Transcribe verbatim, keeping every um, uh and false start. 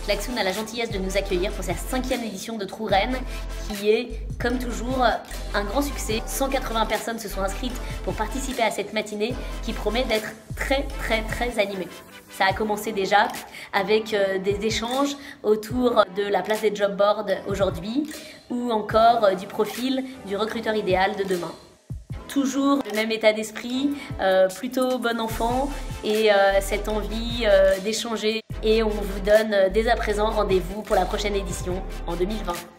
Klaxoon a la gentillesse de nous accueillir pour sa cinquième édition de True Rennes, qui est, comme toujours, un grand succès. cent quatre-vingts personnes se sont inscrites pour participer à cette matinée qui promet d'être très très très animée. Ça a commencé déjà avec des échanges autour de la place des job boards aujourd'hui ou encore du profil du recruteur idéal de demain. Toujours le même état d'esprit, euh, plutôt bon enfant et euh, cette envie euh, d'échanger. Et on vous donne dès à présent rendez-vous pour la prochaine édition en deux mille vingt.